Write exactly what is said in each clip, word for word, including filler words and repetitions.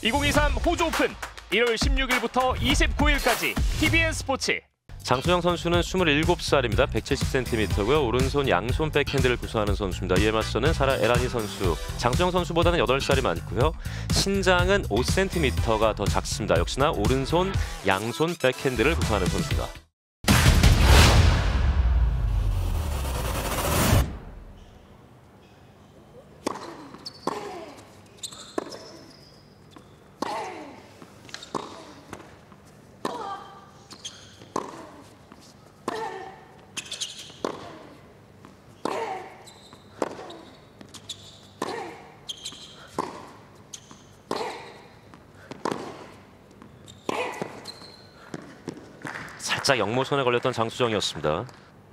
이천이십삼 호주 오픈 일월 십육일부터 이십구일까지 티비엔 스포츠. 장수정 선수는 스물일곱 살입니다. 백칠십 센티미터고요. 오른손 양손 백핸드를 구사하는 선수입니다. 이에 맞서는 사라 에라니 선수. 장수정 선수보다는 여덟 살이 많고요. 신장은 오 센티미터가 더 작습니다. 역시나 오른손 양손 백핸드를 구사하는 선수입니다. 살짝 역모손에 걸렸던 장수정이었습니다.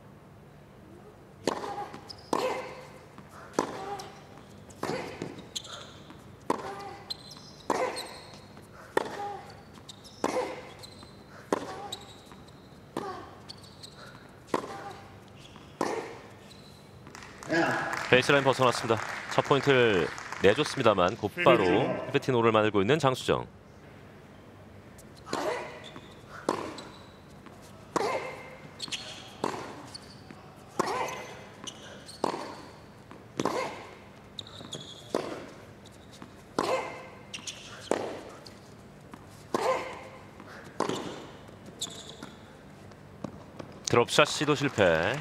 베이스라인 벗어났습니다. 첫 포인트를 내줬습니다만 곧바로 히페티노를 만들고 있는 장수정. 드롭샷 시도 실패.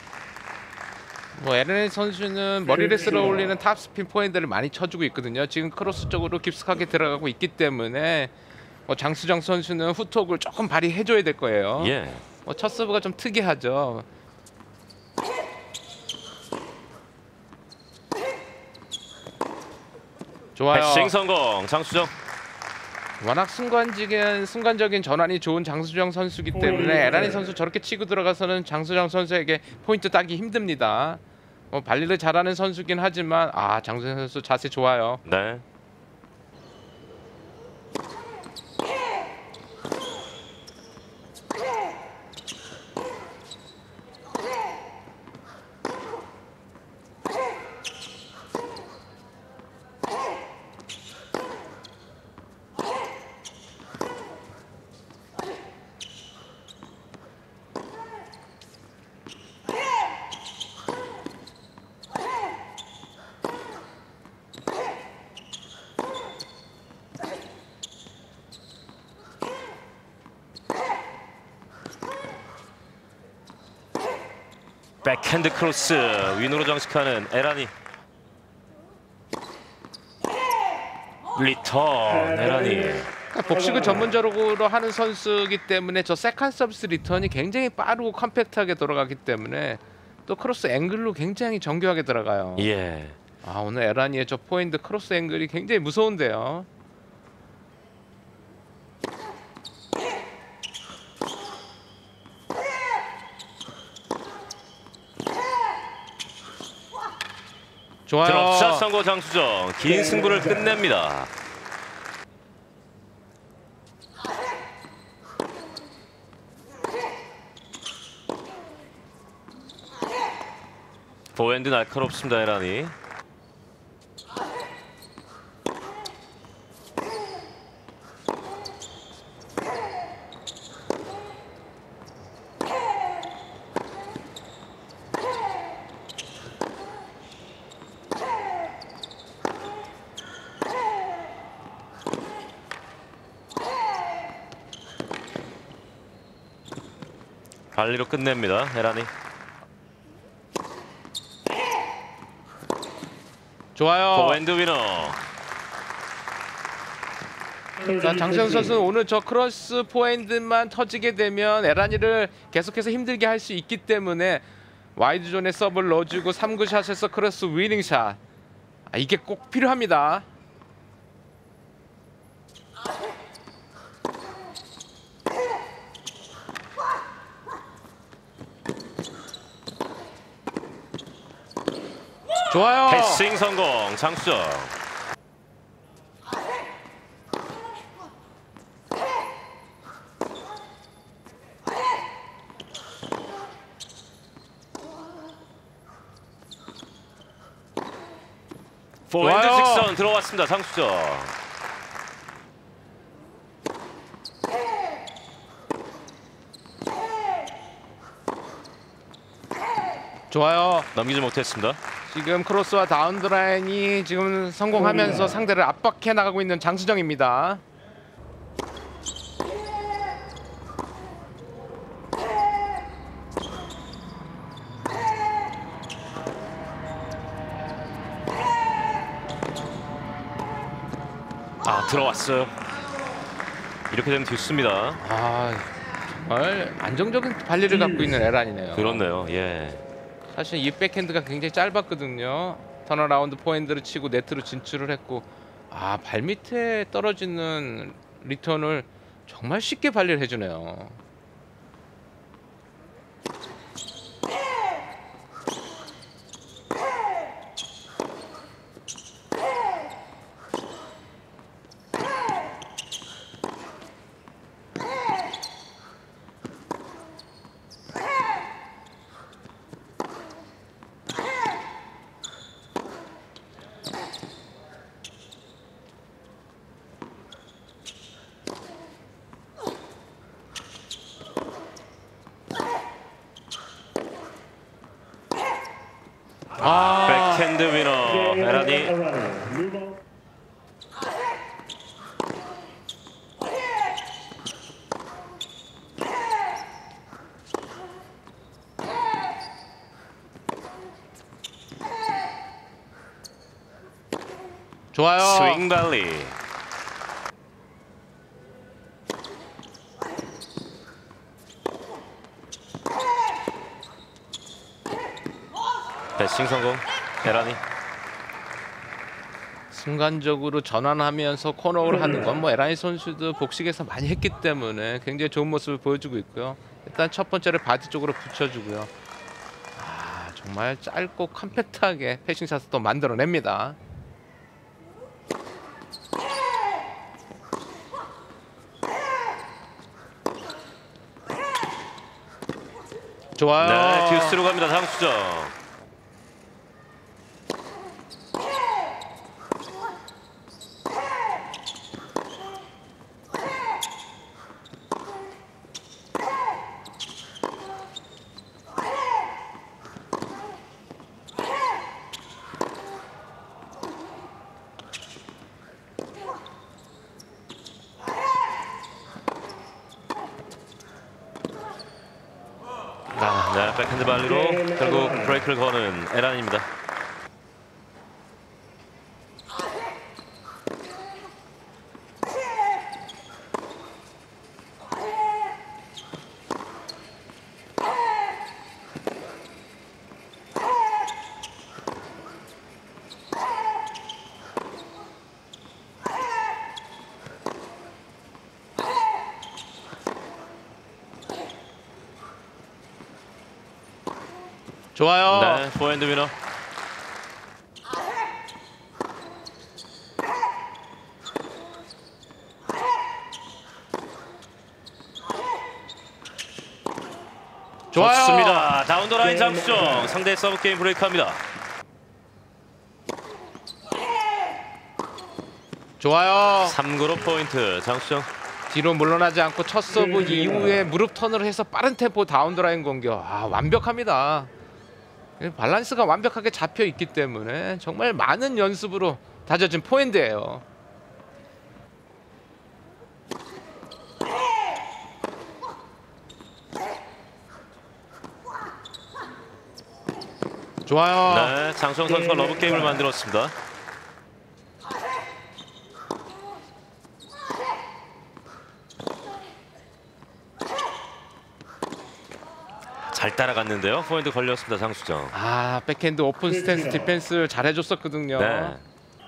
뭐 에라니 선수는 머리를 쓸어 올리는 탑스핀 포핸드를 많이 쳐주고 있거든요. 지금 크로스 쪽으로 깊숙하게 들어가고 있기 때문에 뭐 장수정 선수는 후톡을 조금 발휘해줘야 될 거예요. 예. 뭐 첫 서브가 좀 특이하죠. 좋아요. 패싱 성공 장수정. 워낙 순간적인 순간적인 전환이 좋은 장수정 선수기 때문에 에라니 선수 저렇게 치고 들어가서는 장수정 선수에게 포인트 따기 힘듭니다. 뭐 발리를 잘하는 선수긴 하지만 아 장수정 선수 자세 좋아요. 네. 백핸드 크로스 윈으로 장식하는 에라니. 리턴 에라니. 그러니까 복식을 전문적으로 하는 선수이기 때문에 저 세컨 서비스 리턴이 굉장히 빠르고 컴팩트하게 돌아가기 때문에 또 크로스 앵글로 굉장히 정교하게 들어가요. 예. 아 오늘 에라니의 저 포핸드 크로스 앵글이 굉장히 무서운데요. 좋아요. 드롭샷 성공 장수정. 긴 승부를 끝냅니다. 포핸드 날카롭습니다 에라니. 발리로 끝냅니다 에라니. 좋아요. 포핸드 위너. 자, 장수영 선수는 오늘 저 크로스 포핸드만 터지게 되면 에라니를 계속해서 힘들게 할 수 있기 때문에 와이드 존에 서브를 넣어주고 삼 구 샷에서 크로스 위닝 샷. 아, 이게 꼭 필요합니다. 좋아요. 패싱 성공 장수정. 포핸드 직선 들어왔습니다. 장수정. 좋아요. 넘기지 못했습니다. 지금 크로스와 다운드라인이 지금 성공하면서 상대를 압박해 나가고 있는 장수정입니다. 아, 들어왔어요. 이렇게 되면 듀스입니다. 아, 정말 안정적인 발리를 갖고 있는 에란이네요. 그렇네요. 예. 사실 이 백핸드가 굉장히 짧았거든요. 턴어라운드 포핸드를 치고 네트로 진출을 했고, 아, 발밑에 떨어지는 리턴을 정말 쉽게 발리를 해주네요. 아, 백핸드 위너 에란이. 좋아요. 스윙 발리. 배싱 성공. 에란이. 순간적으로 전환하면서 코너를 하는 건 뭐 에란이 선수도 복식에서 많이 했기 때문에 굉장히 좋은 모습을 보여주고 있고요. 일단 첫 번째를 바디 쪽으로 붙여주고요. 아, 정말 짧고 컴팩트하게 패싱샷을 또 만들어냅니다. 좋아요. 네, 듀스로 갑니다. 장수정. 아, 네, 백핸드 발리로 결국 브레이크를 거는 에란입니다. 좋아요. 네, 포핸드 위너. 좋아요. 좋습니다. 다운 더 라인 장수정. 상대 서브 게임 브레이크합니다. 좋아요. 삼 구로 포인트 장수정. 뒤로 물러나지 않고 첫 서브 이후에 무릎 턴을 해서 빠른 템포 다운드라인 공격. 아, 완벽합니다. 밸런스가 완벽하게 잡혀 있기 때문에 정말 많은 연습으로 다져진 포핸드예요. 좋아요. 네, 장수정 선수가 러브 게임을 만들었습니다. 잘 따라갔는데요. 포핸드 걸렸습니다. 장수정. 아, 백핸드 오픈 스탠스 디펜스 잘 해줬었거든요. 네.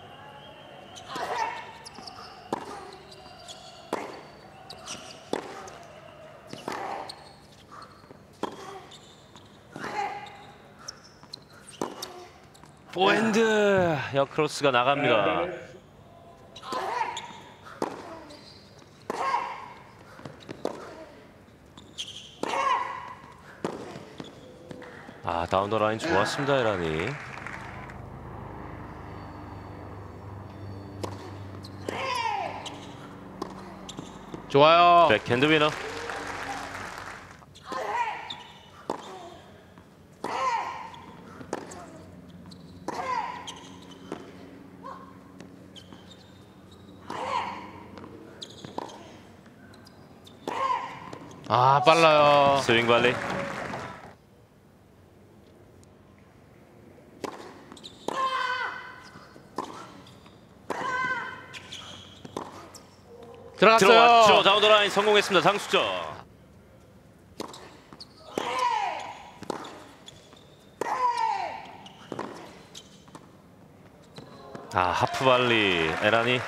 포핸드 역크로스가 나갑니다. 아, 다운 더 라인 좋았습니다. 에란이. 좋아요. 백핸드 위너. 아 빨라요. 스윙 발리. 들어갔어요. 들어왔죠. 다운 더 라인 성공했습니다. 장수정. 아 하프 발리 에라니.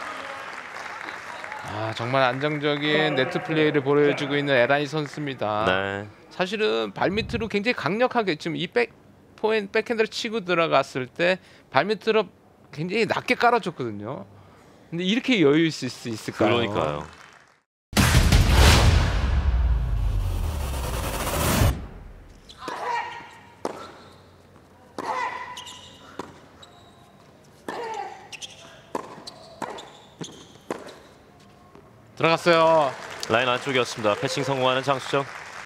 아 정말 안정적인 네트 플레이를 보여주고 있는 에라니 선수입니다. 네. 사실은 발밑으로 굉장히 강력하게 지금 이 백 포인 백핸드를 치고 들어갔을 때 발밑으로 굉장히 낮게 깔아줬거든요. 근데 이렇게 여유 있을 수 있을까요? 그러니까요. 들어갔어요. 라인 안쪽이었습니다. 패싱 성공하는 장수정.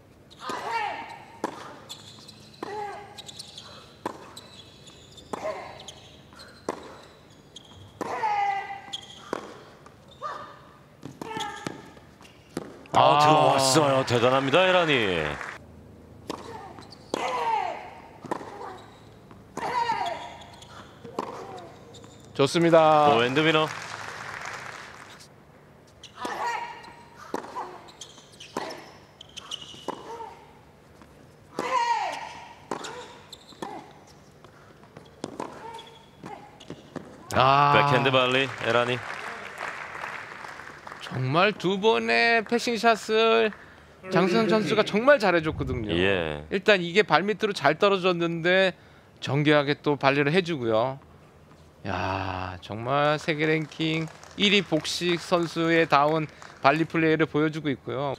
아, 아. 들어왔어요. 대단합니다, 에라니. 좋습니다. 노엔드 위너. 아, 백핸드 발리 에라니. 정말 두 번의 패싱샷을 장수성 선수가 정말 잘해줬거든요. 예. 일단 이게 발밑으로 잘 떨어졌는데 정교하게 또 발리를 해주고요. 야 정말 세계 랭킹 일 위 복식 선수의 다운 발리 플레이를 보여주고 있고요.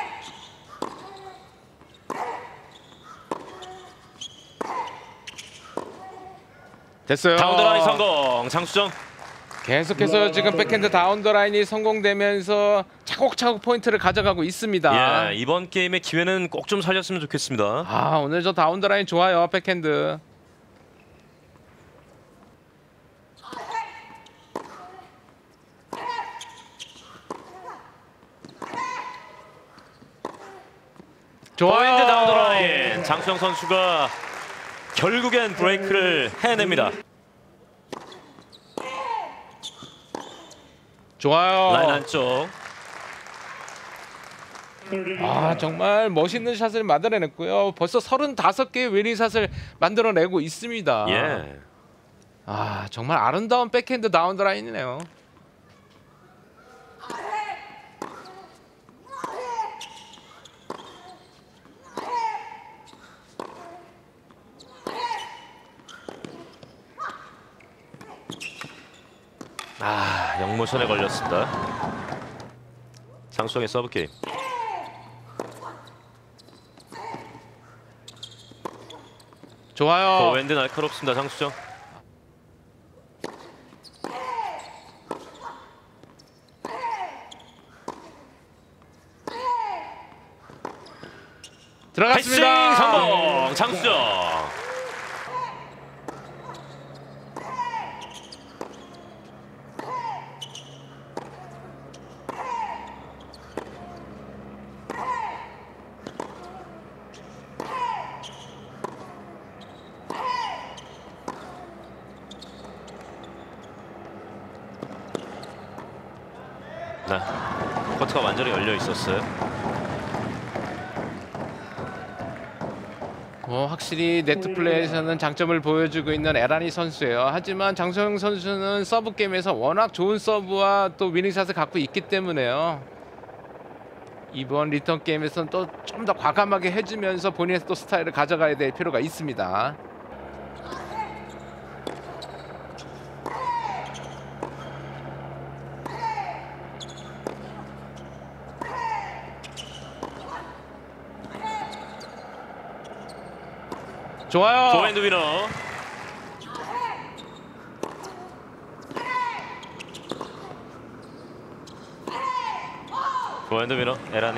됐어요. 다운 더 라인 성공. 장수정. 계속해서 지금 백핸드 다운 더 라인이 성공되면서 차곡차곡 포인트를 가져가고 있습니다. 예, 이번 게임의 기회는 꼭 좀 살렸으면 좋겠습니다. 아 오늘 저 다운 더 라인 좋아요. 백핸드. 좋아요. 포인트 다운 더 라인. 장수정 선수가 결국엔 브레이크를 해냅니다. 좋아요. 라인 안쪽. 아 정말 멋있는 샷을 만들어냈고요. 벌써 서른다섯 개의 웨링샷을 만들어내고 있습니다. 예. 아 정말 아름다운 백핸드 다운 더 라인이네요. 아, 영모션에 걸렸습니다. 장수정의 서브 게임. 좋아요. 포핸드 날카롭습니다. 장수정. 패싱 들어갔습니다. 성공. 장수정. 네, 코트가 완전히 열려 있었어요. 어, 확실히 네트 플레이에서는 장점을 보여주고 있는 에라니 선수예요. 하지만 장소영 선수는 서브 게임에서 워낙 좋은 서브와 또 위닝샷을 갖고 있기 때문에요. 이번 리턴 게임에서는 또 좀 더 과감하게 해주면서 본인의 또 스타일을 가져가야 될 필요가 있습니다. 좋아요. 포핸드 위너. 포핸드 위너 에라니.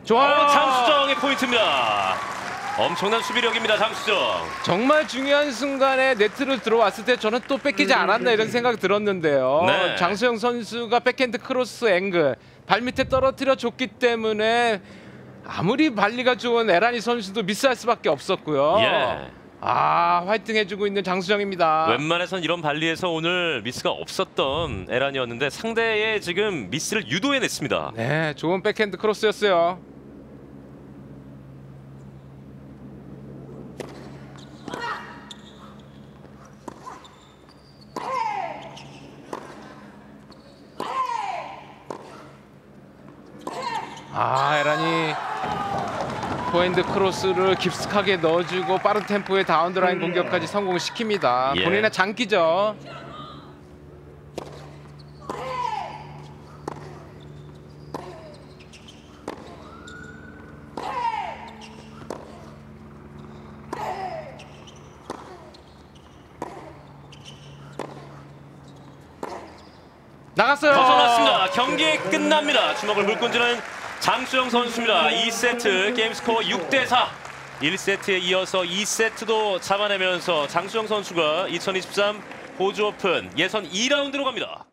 좋아요. 어, 장수정의 포인트입니다. 엄청난 수비력입니다. 장수정. 정말 중요한 순간에 네트로 들어왔을 때 저는 또 뺏기지 않았나 이런 생각 들었는데요. 네. 장수영 선수가 백핸드 크로스 앵글 발밑에 떨어뜨려 줬기 때문에 아무리 발리가 좋은 에라니 선수도 미스할 수밖에 없었고요. 예. 아, 화이팅 해주고 있는 장수정입니다. 웬만해선 이런 발리에서 오늘 미스가 없었던 에란이었는데 상대의 지금 미스를 유도해냈습니다. 네, 좋은 백핸드 크로스였어요. 아, 에란이 포핸드 크로스를 깊숙하게 넣어주고 빠른 템포의 다운드라인 공격까지 성공시킵니다. 예. 본인의 장기죠. 나갔어요. 벗어났습니다. 경기 끝납니다. 주먹을 물건지는 장수영 선수입니다. 이 세트 게임 스코어 육 대 사. 일 세트에 이어서 이 세트도 잡아내면서 장수영 선수가 이천이십삼 호주 오픈 예선 이 라운드로 갑니다.